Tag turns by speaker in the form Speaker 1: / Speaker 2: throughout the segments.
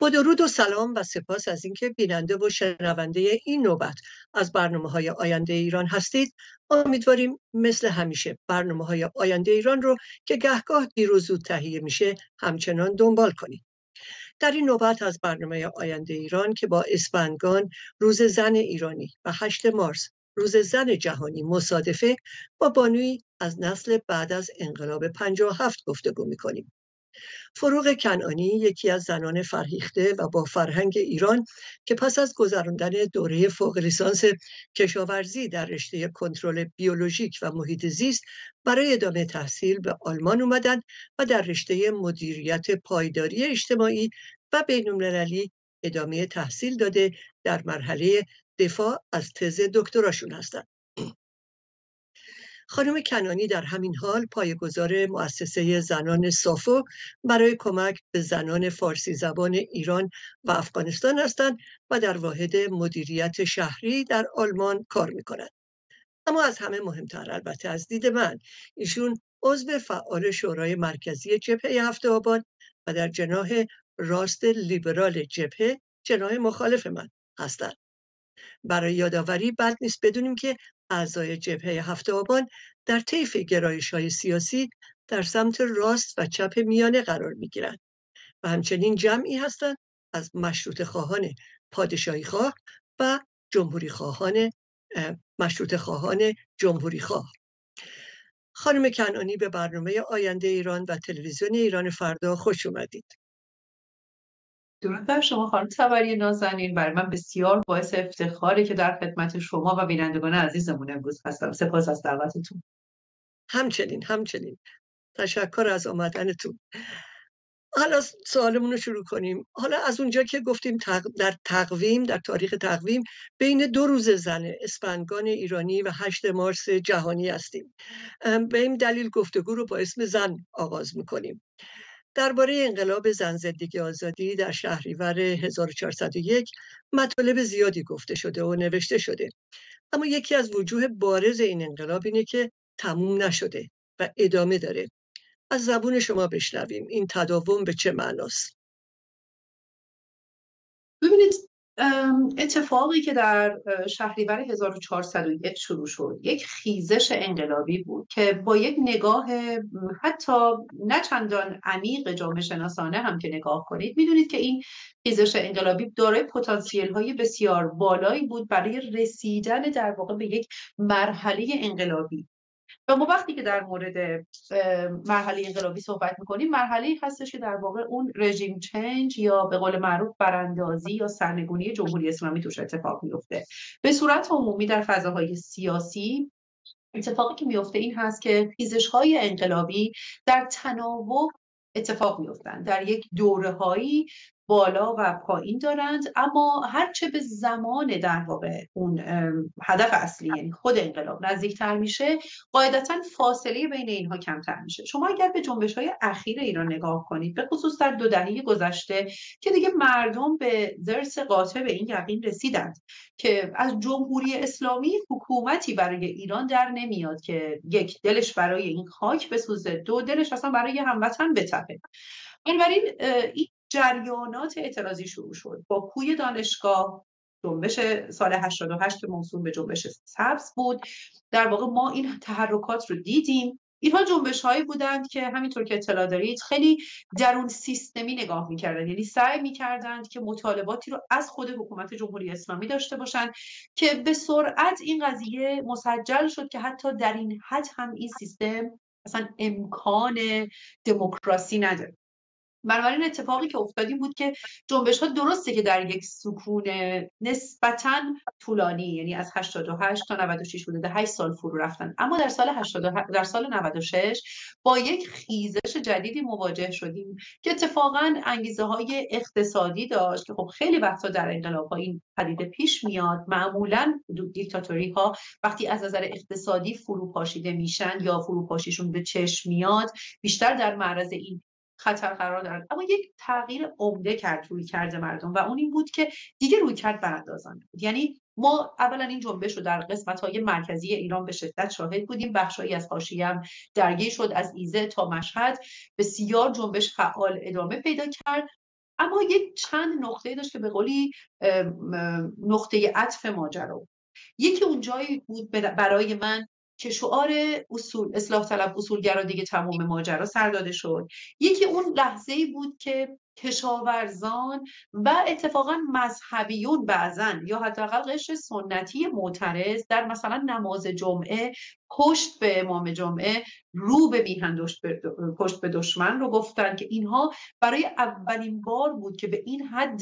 Speaker 1: با درود و سلام و سپاس از اینکه بیننده و شنونده این نوبت از برنامه‌های آینده ایران هستید. امیدواریم مثل همیشه برنامه‌های آینده ایران رو که گهگاه دیر و زود تهیه میشه همچنان دنبال کنید. در این نوبت از برنامه آینده ایران که با اسفندگان روز زن ایرانی و 8 مارس روز زن جهانی مصادفه، با بانویی از نسل بعد از انقلاب 57 گفتگو می‌کنیم. فروغ کنعانی یکی از زنان فرهیخته و با فرهنگ ایران که پس از گذراندن دوره فوق لیسانس کشاورزی در رشته کنترل بیولوژیک و محیط زیست برای ادامه تحصیل به آلمان اومدن و در رشته مدیریت پایداری اجتماعی و بین‌المللی ادامه تحصیل داده در مرحله دفاع از تز دکتراشون هستند. خانم کنعانی در همین حال پایه‌گذار مؤسسه زنان صافو برای کمک به زنان فارسی زبان ایران و افغانستان هستند و در واحد مدیریت شهری در آلمان کار می‌کنند. اما از همه مهمتر، البته از دید من، ایشون عضو فعال شورای مرکزی جبهه 7 آبان و در جناح راست لیبرال جبهه، جناح مخالف من هستند. برای یادآوری بد نیست بدونیم که اعضای جبهه 7 آبان در طیف گرایش‌های سیاسی در سمت راست و چپ میانه قرار می‌گیرند و همچنین جمعی هستند از مشروطه خواهان پادشاهی خواه و جمهوری خواهان مشروطه خواهان جمهوری خواه. خانم کنعانی به برنامه آینده ایران و تلویزیون ایران فردا خوش اومدید.
Speaker 2: درود بر شما خانم تبری نازنین. برای من بسیار باعث افتخاره که در خدمت شما و بینندگان عزیزمون امروز هستم. سپاس از دعوتتون.
Speaker 1: همچنین تشکر از آمدنتون. حالا سوالمون رو شروع کنیم. حالا از اونجا که گفتیم در تاریخ تقویم بین 2 روز زن اسفندگان ایرانی و 8 مارس جهانی هستیم، به این دلیل گفتگو رو با اسم زن آغاز میکنیم. درباره انقلاب زن زندگی آزادی در شهریور 1401 مطالب زیادی گفته شده و نوشته شده، اما یکی از وجوه بارز این انقلاب اینه که تموم نشده و ادامه داره. از زبون شما بشنویم این تداوم به چه معناست؟
Speaker 2: ببینید، اتفاقی که در شهریور 1401 شروع شد یک خیزش انقلابی بود که با یک نگاه حتی نه چندان عمیق جامعه شناسانه هم که نگاه کنید میدونید که این خیزش انقلابی دارای پتانسیل های بسیار بالایی بود برای رسیدن در واقع به یک مرحله انقلابی. و ما وقتی که در مورد مرحله انقلابی صحبت میکنیم، مرحله‌ای هستش که در واقع اون رژیم چنج یا به قول معروف براندازی یا سرنگونی جمهوری اسلامی توش اتفاق میفته. به صورت عمومی در فضاهای سیاسی اتفاقی که میفته این هست که خیزش‌های انقلابی در تناوب اتفاق میفتند، در یک دوره‌هایی بالا و پایین دارند، اما هرچه به زمان در واقع اون هدف اصلی یعنی خود انقلاب نزدیکتر میشه، قاعدتاً فاصله بین اینها کمتر میشه. شما اگر به جنبش‌های اخیر ایران نگاه کنید، به خصوص در 2 دهه گذشته که دیگه مردم به ضرس قاطع به این یقین رسیدند که از جمهوری اسلامی حکومتی برای ایران در نمیاد که یک، دلش برای این خاک بسوزه، 2، دلش اصلا برای هموطن بتپه. بنابراین این جریانات اعتراضی شروع شد با کوی دانشگاه، جنبش سال 88 که موسوم به جنبش سبز بود. در واقع ما این تحرکات رو دیدیم. اینها جنبش‌هایی بودند که همینطور که اطلاع دارید خیلی درون سیستمی نگاه می‌کردند، یعنی سعی می‌کردند که مطالباتی رو از خود حکومت جمهوری اسلامی داشته باشند که به سرعت این قضیه مسجل شد که حتی در این حد هم این سیستم اصلا امکان دموکراسی نداره. بنابراین اتفاقی که افتادی بود که جنبش‌ها درسته که در یک سکون نسبتاً طولانی، یعنی از 88 تا 96 حدود 8 سال فرو رفتن، اما در سال 96 با یک خیزش جدیدی مواجه شدیم که اتفاقاً انگیزه‌های اقتصادی داشت که خب خیلی وقتا در انقلاب‌ها این پدیده پیش میاد. معمولاً دیکتاتوری‌ها وقتی از نظر اقتصادی فروپاشیده میشن یا فروپاشیشون به چشم میاد، بیشتر در معرض این خطر قرار دارند. اما یک تغییر عمده کرد رویکرد مردم و اون این بود که دیگه رویکرد براندازانه بود. یعنی ما اولا این جنبش رو در قسمت‌های مرکزی ایران به شدت شاهد بودیم، بخشایی از حاشیه هم درگیر شد، از ایزه تا مشهد بسیار جنبش فعال ادامه پیدا کرد. اما یک چند نقطه داشت که به قولی نقطه عطف ماجرا. یکی اون جایی بود برای من که شعار اصلاح طلب اصولگرا دیگه تمام ماجرا سر داده شد. یکی اون لحظه‌ای بود که کشاورزان و اتفاقا مذهبیون بعضن یا حداقل قشر سنتی معترض در مثلا نماز جمعه پشت به امام جمعه رو به میهن پشت به دشمن رو گفتن که اینها برای اولین بار بود که به این حد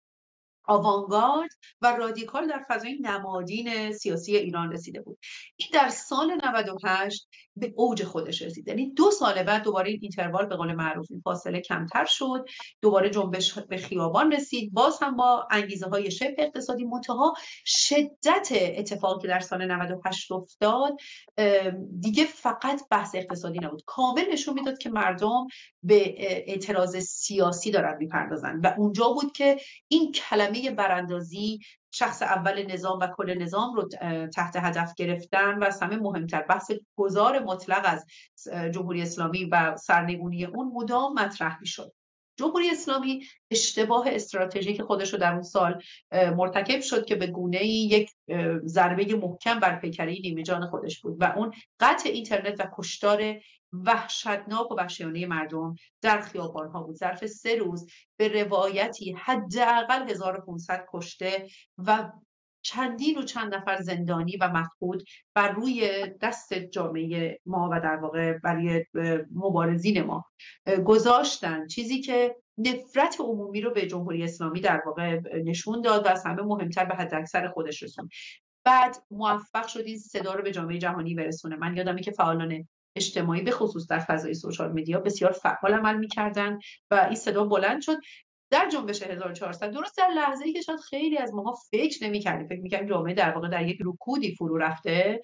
Speaker 2: آوانگارد و رادیکال در فضای نمادین سیاسی ایران رسیده بود. این در سال 98 به اوج خودش رسید. یعنی 2 سال بعد دوباره این اینتروال به قول معروف این فاصله کمتر شد، دوباره جنبش به خیابان رسید، باز هم با انگیزه های شبه اقتصادی. منتها شدت اتفاقی که در سال 98 افتاد دیگه فقط بحث اقتصادی نبود، کامل نشون میداد که مردم به اعتراض سیاسی دارن میپردازن و اونجا بود که این کلمه براندازی، شخص اول نظام و کل نظام رو تحت هدف گرفتن و از همه مهمتر بحث گذار مطلق از جمهوری اسلامی و سرنگونی اون مدام مطرح میشد. جمهوری اسلامی اشتباه استراتژیک خودش رو در اون سال مرتکب شد که به گونه‌ای یک ضربه محکم بر پیکره نیمه جان خودش بود و اون قطع اینترنت و کشتار وحشتناک و وحشیانه مردم در خیابان‌ها بود. ظرف 3 روز به روایتی حداقل 1500 کشته و چندین و چند نفر زندانی و مفقود بر روی دست جامعه ما و در واقع برای مبارزین ما گذاشتن، چیزی که نفرت عمومی رو به جمهوری اسلامی در واقع نشون داد و از همه مهمتر به حد اکثر خودش رسوند. بعد موفق شد این صدا رو به جامعه جهانی برسونه. من یادمه که فعالان اجتماعی به خصوص در فضای سوشال مدیا بسیار فعال عمل می‌کردن و این صدا بلند شد در جنبش 1400. درست در لحظه‌ای که شاید خیلی از ماها فکر نمی‌کردیم، فکر می‌کردیم جامعه در واقع در یک رکودی فرو رفته،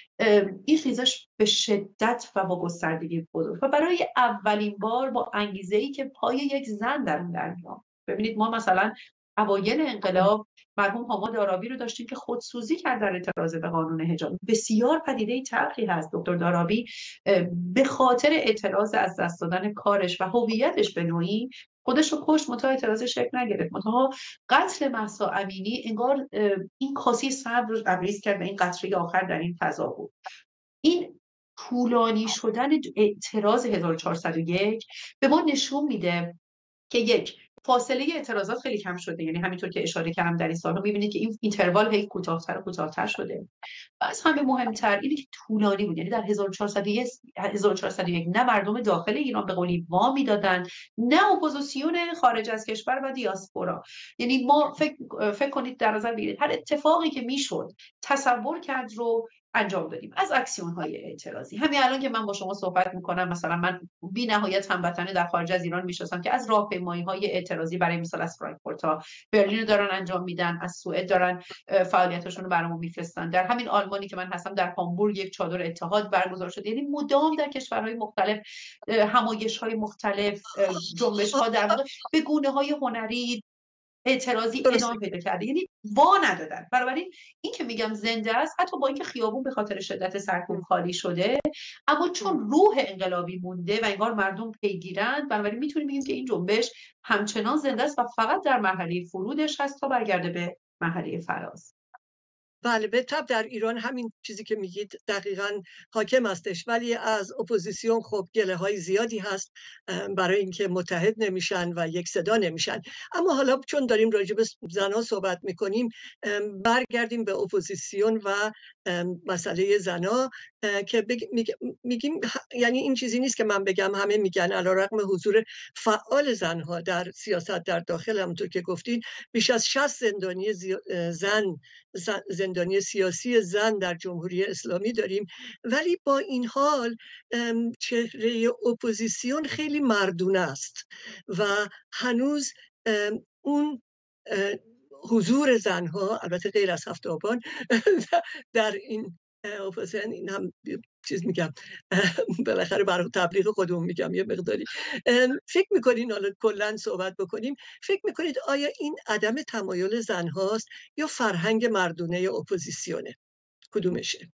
Speaker 2: این خیزش به شدت و با گستردگی بود و برای اولین بار با انگیزه‌ای که پای یک زن در اون در میاد. ببینید ما مثلا اوایل انقلاب مرحوم حامد آرابی رو داشتیم که خودسوزی کرد در اعتراض به قانون حجاب. بسیار پدیده تلخی هست. دکتر دارابی به خاطر اعتراض از دست دادن کارش و هویتش به نوعی خودش رو کشت، منتها اعتراضش شکل نگرفت. منتها قتل مهسا امینی انگار این کاسه صبر رو لبریز کرد و این قطره آخر در این فضا بود. این طولانی شدن اعتراض 1401 به ما نشون میده که یک فاصله اعتراضات خیلی کم شده. یعنی همینطور که اشاره کردم در این سال‌ها می‌بینید که این اینتروال هی کوتاه‌تر و کوتاه‌تر شده. و از همه مهمتر اینه که طولانی بود. یعنی در 1401 نه مردم داخل ایران به قولی وامی دادن، نه اپوزیسیون خارج از کشور و دیاسپورا. یعنی ما فکر کنید در نظر بگیرید هر اتفاقی که میشد تصور کرد رو انجام دادیم از اکسیون‌های اعتراضی. همین الان که من با شما صحبت می‌کنم، مثلا من بی‌نهایت هموطنه در خارج از ایران می‌شناسم که از راهپیمایی‌های اعتراضی برای مثال از فرانکفورت تا برلین رو دارن انجام میدن، از سوئد دارن فعالیتاشون رو برامون میفرستن. در همین آلمانی که من هستم در هامبورگ یک چادر اتحاد برگزار شده. یعنی مدام در کشورهای مختلف همایش‌های مختلف، جنبش‌ها در واقع به گونه‌های هنری اعتراضی ادامه پیدا کرده. یعنی وا ندادن. بنابراین این که میگم زنده است، حتی با اینکه خیابون به خاطر شدت سرکوب خالی شده، اما چون روح انقلابی مونده و انگار مردم پیگیرند، بنابراین میتونیم بگیم که این جنبش همچنان زنده است و فقط در مرحله فرودش هست تا برگرده به مرحله فراز.
Speaker 1: بله، به طب در ایران همین چیزی که میگید دقیقاً حاکم هستش، ولی از اپوزیسیون خب گله های زیادی هست برای اینکه متحد نمیشن و یک صدا نمیشن. اما حالا چون داریم راجع به زنها صحبت میکنیم، برگردیم به اپوزیسیون و مسئله زنها که میگیم، یعنی این چیزی نیست که من بگم، همه میگن علیرغم حضور فعال زنها در سیاست در داخل، همونطور که گفتین بیش از 60 زندانی سیاسی زن در جمهوری اسلامی داریم، ولی با این حال چهره اپوزیسیون خیلی مردونه است و هنوز اون حضور زنها، البته غیر از هفت آبان، در این اپوزیسیون، این هم چیز میگم بالاخره برای تبلیغ خودمون میگم یه مقداری، فکر میکنین، حالا کلن صحبت بکنیم، فکر میکنید آیا این عدم تمایل زنهاست یا فرهنگ مردونه اپوزیسیونه؟ کدومشه؟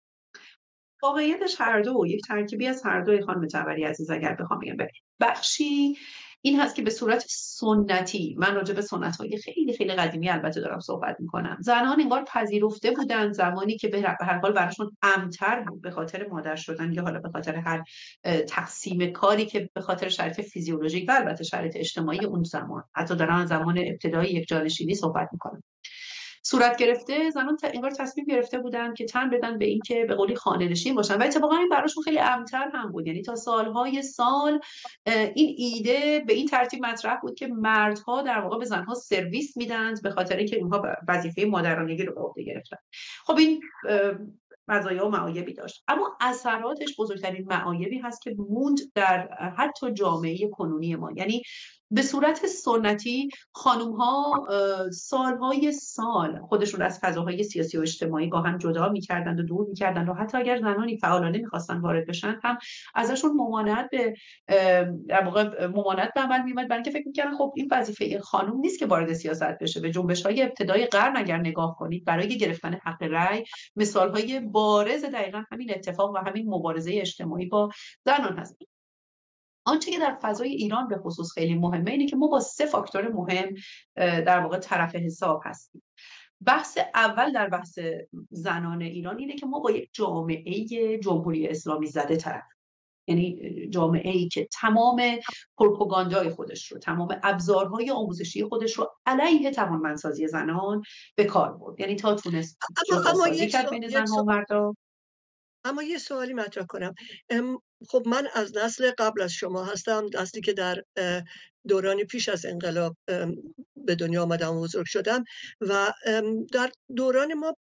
Speaker 2: واقعیتش هر دو، یک ترکیبی از هر دوی خانم جعفری عزیز. اگر بخوام بگم بخشی این هست که به صورت سنتی، من راجع به سنت‌های خیلی خیلی قدیمی البته دارم صحبت میکنم، زنان انگار پذیرفته بودن زمانی که به هر حال براشون امن‌تر بود به خاطر مادر شدن یا حالا به خاطر هر تقسیم کاری که به خاطر شرایط فیزیولوژیک و البته شرایط اجتماعی اون زمان، حتی دارن زمان ابتدایی یک جانشینی صحبت میکنم، صورت گرفته. زنان انگار تصمیم گرفته بودن که تن بدن به این که به قولی خانه نشین باشن و اتفاقا این براشون خیلی امن‌تر هم بود. یعنی تا سالهای سال این ایده به این ترتیب مطرح بود که مردها در واقع به زنها سرویس میدند به خاطر اینکه اونها وظیفه مادرانگی رو به عهده گرفتن. خب این مزایا و معایبی داشت، اما اثراتش بزرگترین معایبی هست که موند در حتی جامعه کنونی ما. یعنی به صورت سنتی خانم‌ها سالهای سال خودشون از فضاهای سیاسی و اجتماعی با هم جدا می‌کردند و دور می‌کردند و حتی اگر زنانی فعالانه می‌خواستن وارد بشن هم ازشون ممانعت به در واقع ممانعت به عمل می‌آمد، برای اینکه فکر می‌کردن خب این وظیفه خانم نیست که وارد سیاست بشه. به جنبش‌های ابتدای قرن اگر نگاه کنید برای گرفتن حق رأی مثال‌های بارز دقیقاً همین اتفاق و همین مبارزه اجتماعی با زنان هست. آنچه که در فضای ایران به خصوص خیلی مهمه اینه که ما با 3 فاکتور مهم در واقع طرف حساب هستیم. بحث اول در بحث زنان ایران اینه که ما با یک جامعه جمهوری اسلامی زده طرف، یعنی جامعه‌ای که تمام پروپاگاندای خودش رو، تمام ابزارهای آموزشی خودش رو علیه توانمندسازی زنان به کار برد. یعنی تا تونست جداسازی کرد بین زن‌ها و مردها.
Speaker 1: اما یه سوالی مطرح کنم. خب من از نسل قبل از شما هستم، نسلی که در دوران پیش از انقلاب به دنیا آمدم و بزرگ شدم و در دوران ما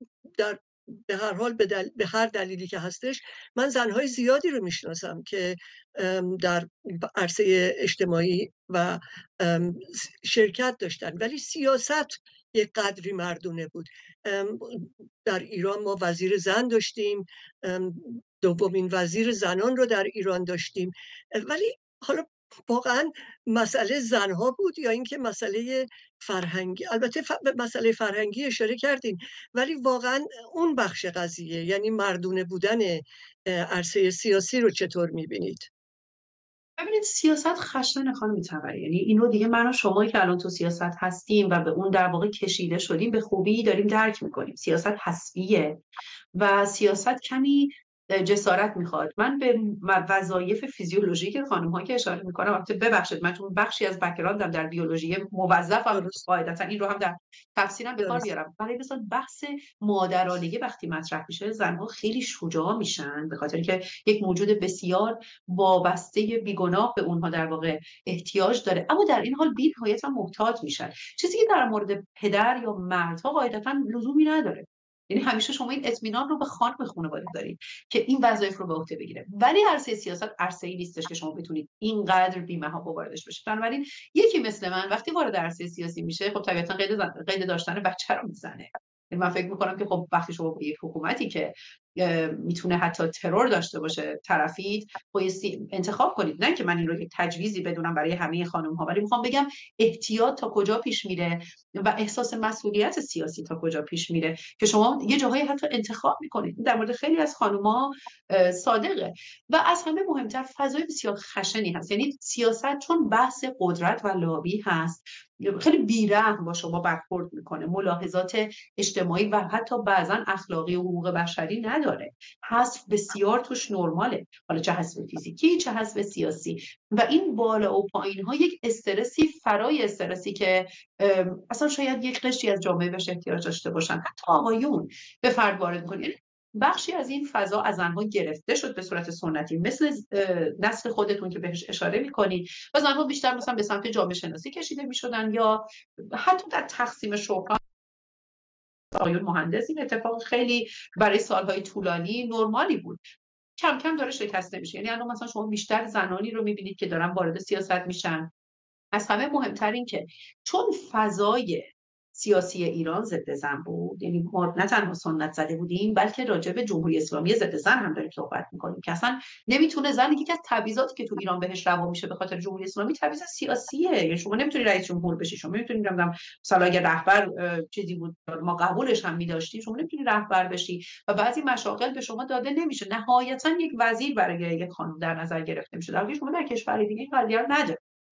Speaker 1: به هر حال به هر دلیلی که هستش من زنهای زیادی رو میشناسم که در عرصه اجتماعی و شرکت داشتن، ولی سیاست یک قدری مردونه بود. در ایران ما وزیر زن داشتیم، دومین وزیر زنان رو در ایران داشتیم، ولی حالا واقعا مسئله زنها بود یا اینکه مسئله فرهنگی؟ البته به مسئله فرهنگی اشاره کردین، ولی واقعا اون بخش قضیه یعنی مردونه بودن عرصه سیاسی رو چطور میبینید؟
Speaker 2: ببینید سیاست خشن خانم تبری، یعنی این رو دیگه من و شمایی که الان تو سیاست هستیم و به اون در واقع کشیده شدیم به خوبی داریم درک میکنیم. سیاست حسبیه و سیاست کمی جسارت میخواد. من به وظایف فیزیولوژیک خانم‌ها که اشاره میکنم، البته ببخشید من چون بخشی از بک‌گراندم در بیولوژی موظفم قاعدتا این رو هم در تفسیرم به کار بیارم. برای مثلا بحث مادرانگی وقتی مطرح میشه زنها خیلی شجاع میشن به خاطر اینکه یک موجود بسیار وابسته بیگناه به اونها در واقع احتیاج داره، اما در این حال بی‌نهایت محتاط میشن، چیزی که در مورد پدر یا مردها قاعدتا لزومی نداره. یعنی همیشه شما این اطمینان رو به خانم خانواده دارید که این وظایف رو به عهده بگیره، ولی عرصه سیاست عرصه‌ای نیستش که شما بتونید اینقدر بی‌محابا واردش بشید. بنابراین یکی مثل من وقتی وارد عرصه سیاسی میشه خب طبیعتا قید داشتن بچه رو میزنه. من فکر میکنم که خب وقتی شما با یک حکومتی که میتونه حتی ترور داشته باشه طرفید بایستی انتخاب کنید. نه که من این رو یک تجویزی بدونم برای همه خانم ها، ولی میخوام بگم احتیاط تا کجا پیش میره و احساس مسئولیت سیاسی تا کجا پیش میره که شما یه جاهایی حتی انتخاب میکنید. در مورد خیلی از خانم ها صادقه. و از همه مهمتر فضای بسیار خشنی هست. یعنی سیاست چون بحث قدرت و لابی هست خیلی بی‌رحم با شما برخورد میکنه، ملاحظات اجتماعی و حتی بعضا اخلاقی و حقوق بشری نداره. حذف بسیار توش نرماله، حالا چه حذف فیزیکی چه حذف سیاسی، و این بالا و پایین ها یک استرسی فرای استرسی که اصلا شاید یک قشری از جامعه بهش احتیاج داشته باشن، حتی آقایون به فرد وارد میکنه. بخشی از این فضا از زنها گرفته شد به صورت سنتی، مثل نسل خودتون که بهش اشاره میکنید، و زنها بیشتر مثلا به سمت جامعه شناسی کشیده میشدن یا حتی در تقسیم شغل‌ها آقایون مهندس. این اتفاق خیلی برای سالهای طولانی نرمالی بود، کم کم داره شکسته میشه. یعنی الان مثلا شما بیشتر زنانی رو میبینید که دارن وارد سیاست میشن. از همه مهمتر این که چون فضای سیاسی ایران ضد زن بود، یعنی ما نه تنها سنت زده بودیم بلکه راجع به جمهوری اسلامی ضد زن هم داریم صحبت میکنیم که اصلا نمیتونه زن، یکی از تبعیضاتی که تو ایران بهش روا میشه به خاطر جمهوری اسلامی تبعیض سیاسیه. یعنی شما نمیتونی رئیس جمهور بشی، شما نمیتونی مثلا اگه رهبر چیزی بود ما قبولش هم می‌داشتیم، شما نمیتونی رهبر بشی و بعضی مشاغل به شما داده نمیشه. نهایتا یک وزیر برای یک خانم در نظر گرفته میشه، در حالی که شما در کشور دیگه این قضیه نداره.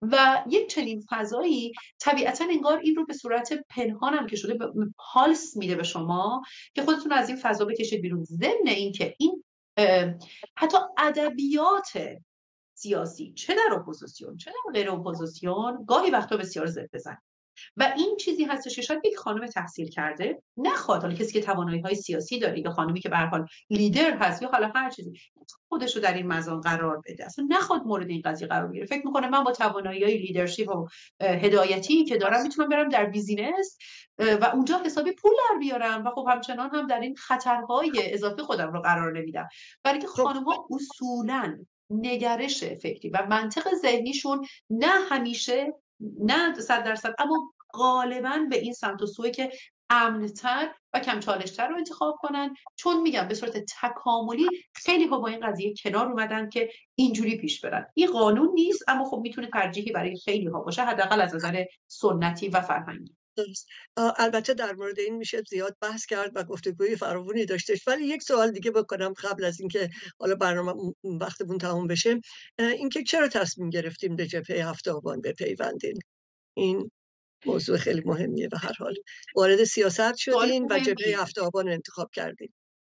Speaker 2: و یک چنین فضایی طبیعتا انگار این رو به صورت پنهان هم که شده پالس میده به شما که خودتون از این فضا بکشید بیرون. ضمن این که این حتی ادبیات سیاسی چه در اپوزیسیون چه در غیر اپوزیسیون گاهی وقتا بسیار ضد بزن و این چیزی هستش که شاید یک خانم تحصیل کرده نخواد، حالا کسی که توانایی‌های سیاسی داره یا خانمی که به هر حال لیدر هست یا حالا هر چیزی خودش رو در این مزان قرار بده، اصلا نخواد مورد این قضیه قرار بگیره. فکر میکنه من با توانایی‌های لیدرشپ و هدایتی که دارم میتونم برم در بیزینس و اونجا حسابی پول در بیارم و خب همچنان هم در این خطرهای اضافه خودم رو قرار نمیدم. برای که خانم‌ها اصولاً نگرش فکری و منطق ذهنیشون نه همیشه، نه 100%، اما غالبا به این سمت و سوی که امن‌تر و کم چالش‌تر رو انتخاب کنن، چون میگم به صورت تکاملی خیلی ها با این قضیه کنار اومدن که اینجوری پیش برن. این قانون نیست، اما خب میتونه ترجیحی برای خیلی ها باشه، حداقل از نظر سنتی و فرهنگی.
Speaker 1: درست. البته در مورد این میشه زیاد بحث کرد و گفتگوی فراوانی داشتش، ولی یک سوال دیگه بکنم قبل از اینکه حالا برنامه وقتمون تموم بشه، اینکه چرا تصمیم گرفتیم به جبهه 7 آبان بپیوندین؟ این موضوع خیلی مهمیه. به هر حال وارد سیاست شدین و جبهه 7 آبان انتخاب کردین.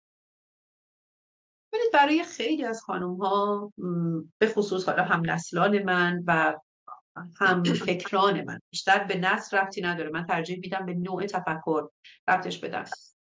Speaker 2: ببینید برای خیلی از خانم‌ها به خصوص حالا هم نسلان من و هم فکران من، بیشتر به نسل ربطی نداره، من ترجیح میدم به نوع تفکر ربطش بدم.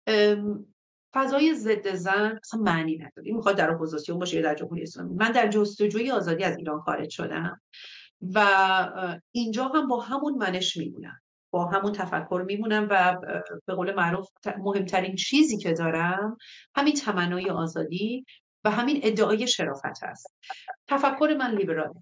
Speaker 2: فضای ضد زن اصلا معنی نداره، این میخواد در اپوزیسیون باشه یا در جمهوری اسلامی. من در جستجوی آزادی از ایران خارج شدم و اینجا هم با همون منش میمونم، با همون تفکر میمونم و به قول معروف مهمترین چیزی که دارم همین تمنای آزادی و همین ادعای شرافت هست. تفکر من لیبراله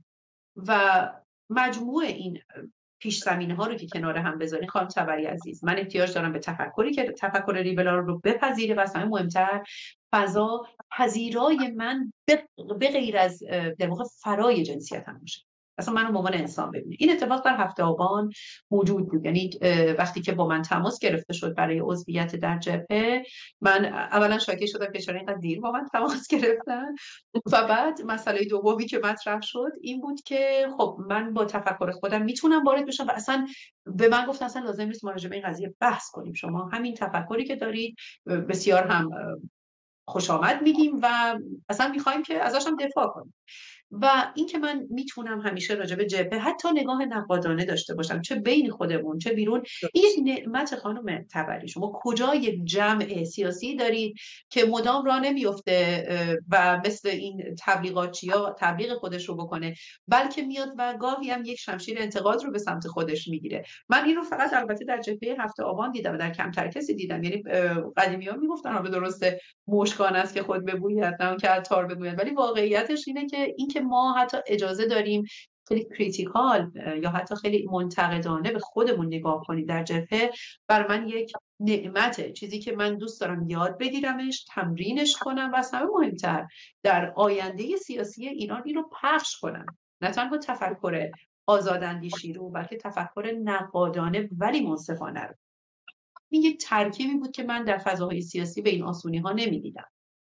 Speaker 2: و مجموع این پیش زمینه ها رو که کنار هم بذارین خانم تبری عزیز، من احتیاج دارم به تفکری که تفکر لیبرال رو بپذیره و اصلا مهمتر فضا پذیرای من به غیر از در واقع فرای جنسیت هم باشه، اصلا منو به عنوان انسان ببینه. این اتفاق در 7 آبان موجود بود. یعنی وقتی که با من تماس گرفته شد برای عضویت در جبهه، من اولا شاکی شدم که چرا اینقدر دیر با من تماس گرفتن و بعد مسئله دومی که مطرح شد این بود که خب من با تفکر خودم میتونم وارد بشم و اصلا به من گفتن اصلا لازم نیست ما راجع به این قضیه بحث کنیم، شما همین تفکری که دارید بسیار هم خوش آمد میگیم و اصلا میخوایم که ازش هم دفاع کنیم. و این که من میتونم همیشه راجع به جبهه حتی نگاه نقادانه داشته باشم، چه بین خودمون چه بیرون، این یک نعمت خانم تبری. شما کجا یک جمع سیاسی دارید که مدام راه نمیفته و مثل این تبلیغاتچیا تبلیغ خودش رو بکنه، بلکه میاد و گاهی هم یک شمشیر انتقاد رو به سمت خودش میگیره. من این رو فقط البته در جبهه 7 آبان دیدم و در کمتر کسی دیدم. یعنی قدیمی‌ها میگفتن به درسته مشکان است که خود ببوید نه که عطار بگوید، ولی واقعیتش اینه که ما حتی اجازه داریم خیلی کریتیکال یا حتی خیلی منتقدانه به خودمون نگاه کنیم در جبهه. بر من یک نعمته، چیزی که من دوست دارم یاد بگیرمش، تمرینش کنم و اصلا مهمتر در آینده سیاسی ایران این رو پخش کنم، نه تنها تفکر آزاداندیشی رو بلکه تفکر نقادانه ولی منصفانه رو. این یک ترکیبی بود که من در فضاهای سیاسی به این آسونی ها نمیدیدم.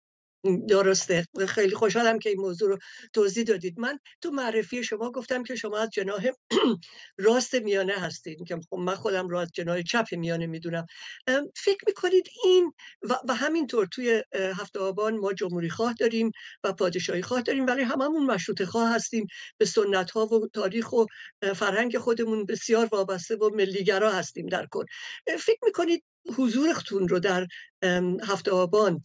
Speaker 1: درسته. خیلی خوشحالم که این موضوع رو توضیح دادید. من تو معرفی شما گفتم که شما از جناح راست میانه هستید که خب من خودم رو از جناح چپ میانه میدونم. فکر میکنید این و همینطور توی 7 آبان ما جمهوری خواه داریم و پادشاهی خواه داریم، ولی هممون مشروطه خواه هستیم، به سنت ها و تاریخ و فرهنگ خودمون بسیار وابسته و ملیگرا هستیم در کل. فکر میکنید حضورتون رو در 7 آبان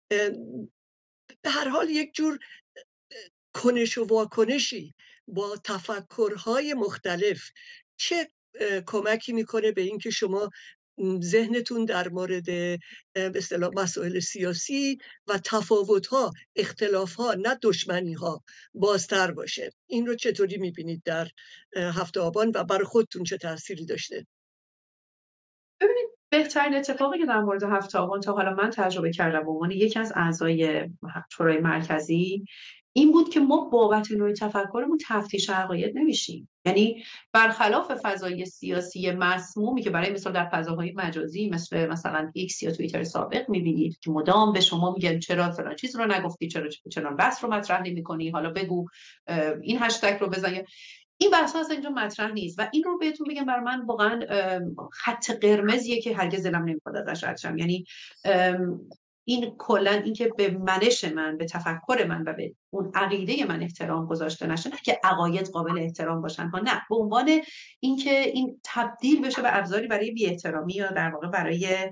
Speaker 1: به هر حال یک جور کنش و واکنشی با تفکرهای مختلف چه کمکی میکنه به اینکه شما ذهنتون در مورد به اصطلاح مسائل سیاسی و تفاوت‌ها، اختلاف‌ها نه دشمنی‌ها بازتر باشه؟ این رو چطوری میبینید در 7 آبان و برای خودتون چه تأثیری داشته؟
Speaker 2: ببینید بهترین اتفاقی که در مورد 7 آبان تا حالا من تجربه کردم به عنوان یکی از اعضای شورای مرکزی این بود که ما بابت نوع تفکرمون تفتیش عقاید نمیشیم. یعنی برخلاف فضای سیاسی مسمومی که برای مثال در فضاهای مجازی مثلا ایکس یا توییتر سابق میبینید که مدام به شما میگن چرا فلان چیز رو نگفتی، چرا بحث رو مطرح نمی‌کنی، حالا بگو این هشتگ رو بزن. این بحث اصلا اینجا مطرح نیست و این رو بهتون بگم برای من واقعا خط قرمزیه که هرگز دلم نمیخواد ازش رد شم. یعنی این کلا اینکه به منش من، به تفکر من و به اون عقیده من احترام گذاشته نشه، نه که عقاید قابل احترام باشن ها، نه، به عنوان اینکه این تبدیل بشه به ابزاری برای بی احترامی یا در واقع برای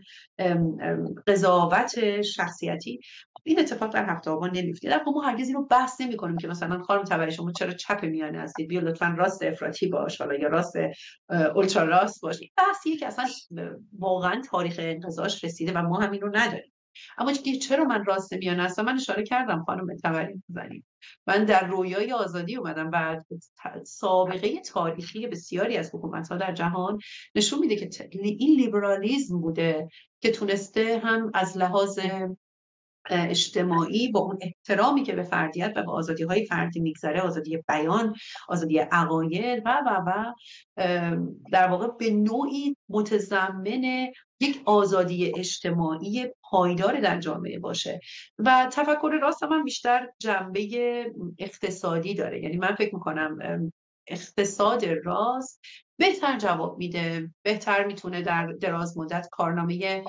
Speaker 2: قضاوت شخصیتی. این اتفاق در هفته آبان نمیفته. در ما هرگز اینو بحث نمی‌کنیم که مثلا خانم تبری شما چرا چپ میانه هستید، بیا لطفاً راست افراطی باش، حالا یا راست اولترا راست باش. این بحثیه که اصلا واقعا تاریخ انقضاض رسیده و ما همین رو نداریم. اما چرا من راست میانه هستم؟ من اشاره کردم خانم تبری بزنید، من در رویای آزادی اومدم و سابقه تاریخی بسیاری از حکومت‌ها در جهان نشون میده که این لیبرالیسم بوده که تونسته هم از لحاظ اجتماعی با اون احترامی که به فردیت و به آزادی‌های فردی میگذره، آزادی بیان، آزادی عقاید و در واقع به نوعی متضمن یک آزادی اجتماعی پایدار در جامعه باشه. و تفکر راست من بیشتر جنبه اقتصادی داره. یعنی من فکر میکنم اقتصاد راست بهتر جواب میده، بهتر میتونه در دراز مدت کارنامه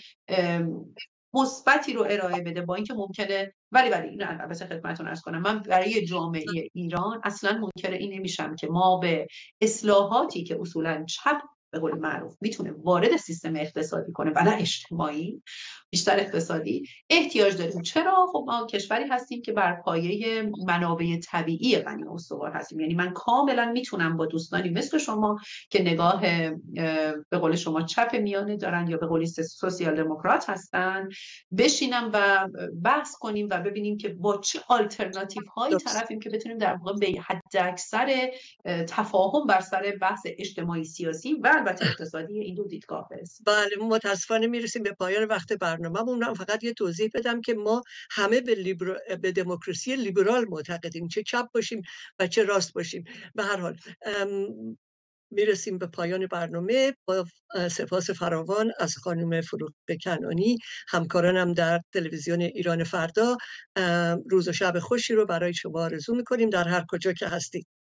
Speaker 2: مثبتی رو ارائه بده، با اینکه ممکنه ولی اینو البته خدمتتون عرض کنم، من برای جامعه ایران اصلا منکر این نمیشم که ما به اصلاحاتی که اصولا چپ به قول معروف میتونه وارد سیستم اقتصادی کنه و نه اجتماعی، بیشتر اقتصادی، احتیاج داریم. چرا؟ خب ما کشوری هستیم که بر پایه منابع طبیعی غنی استوار هستیم. یعنی من کاملا میتونم با دوستانی مثل شما که نگاه به قول شما چپ میانه دارن یا به قول سوسیال دموکرات هستن بشینم و بحث کنیم و ببینیم که با چه آلترناتیو هایی طرفیم که بتونیم در واقع به حد اکثر تفاهم بر سر بحث اجتماعی سیاسی و البته اقتصادی این دو دیدگاه برسیم.
Speaker 1: بله، متاسفانه میرسیم به پایان وقت برنامه‌مون. فقط یه توضیح بدم که ما همه به دموکراسی لیبرال معتقدیم، چه چپ باشیم و چه راست باشیم. به هر حال میرسیم به پایان برنامه با سپاس فراوان از خانم فروغ کنعانی، همکارانم در تلویزیون ایران فردا. روز و شب خوشی رو برای شما آرزو میکنیم در هر کجا که هستید.